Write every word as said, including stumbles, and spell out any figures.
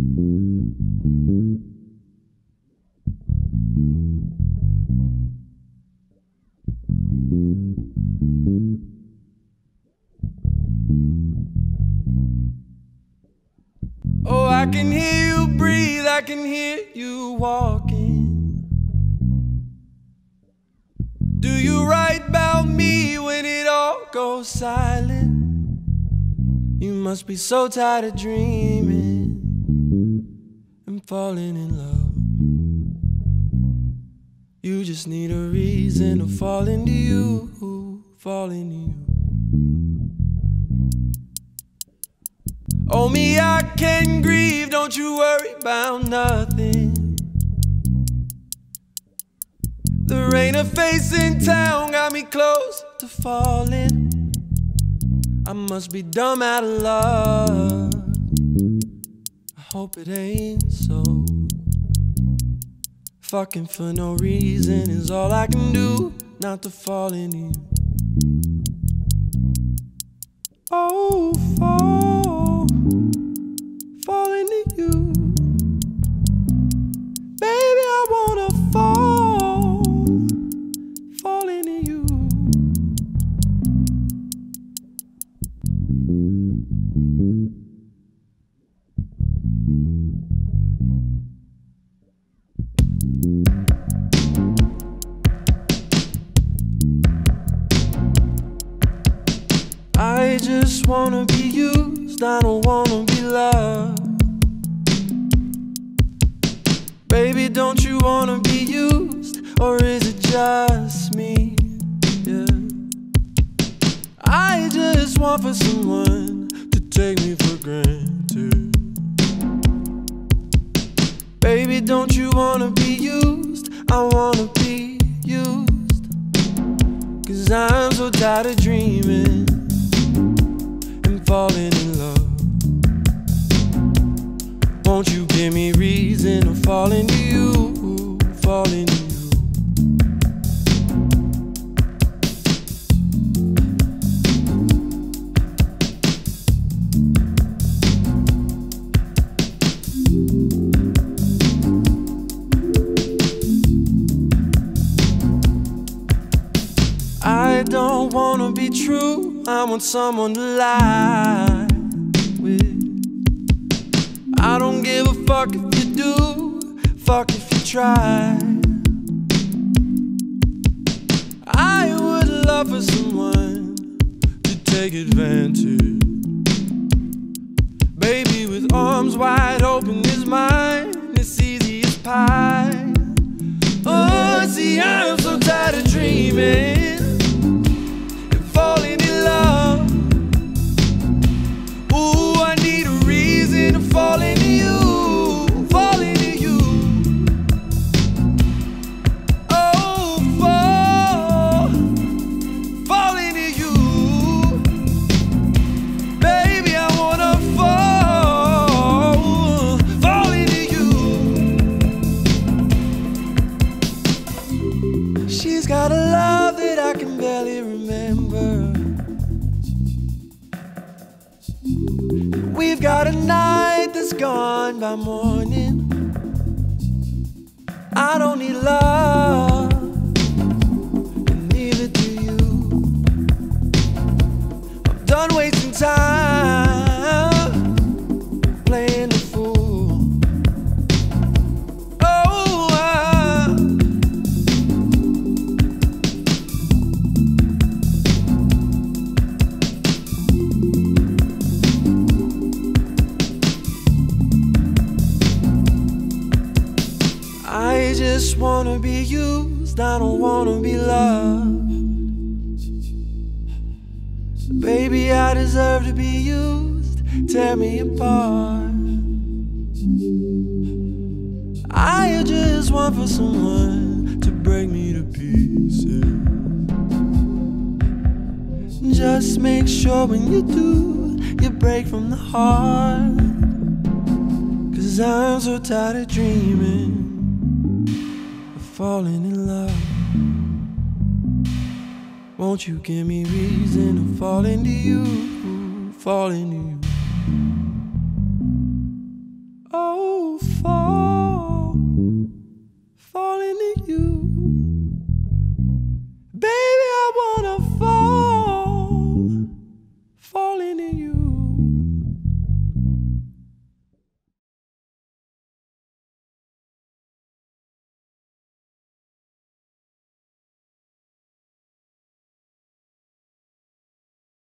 Oh, I can hear you breathe, I can hear you walking. Do you write about me when it all goes silent? You must be so tired of dreaming and falling in love. You just need a reason to fall into you, fall into you. Oh, me, I can grieve, don't you worry about nothing. The rain of face in town got me close to falling. I must be dumb out of love. I hope it ain't so. Fucking for no reason is all I can do, not to fall into you. Oh, fall, fall into you. Baby, I wanna fall, fall into you. I just wanna be used, I don't wanna be loved. Baby, don't you wanna be used, or is it just me? Yeah. I just want for someone to take me for granted. Baby, don't you wanna be used, I wanna be used. Cause I'm so tired of dreaming and falling in love. Won't you give me reason to fall into you, fall into you. I don't wanna be true, I want someone to lie with. I don't give a fuck if you do, fuck if you try. I would love for someone to take advantage. Baby, with arms wide open is mine, it's easy as pie. Oh, see, I'm so tired of dreaming and falling in love. Ooh, I need a reason to fall into you, fall into you. Oh, fall, fall into you. Baby, I wanna fall, fall into you. She's got a love that I can barely remember. We've got a night that's gone by morning. I don't need love, and neither do you. I'm done wasting time playing the fool. Oh, I I just wanna be used, I don't wanna be loved. Baby, I deserve to be used, tear me apart. I just want for someone to break me to pieces. Just make sure when you do, you break from the heart. Cause I'm so tired of dreaming, falling in love. Won't you give me reason to fall into you, fall into you. Oh.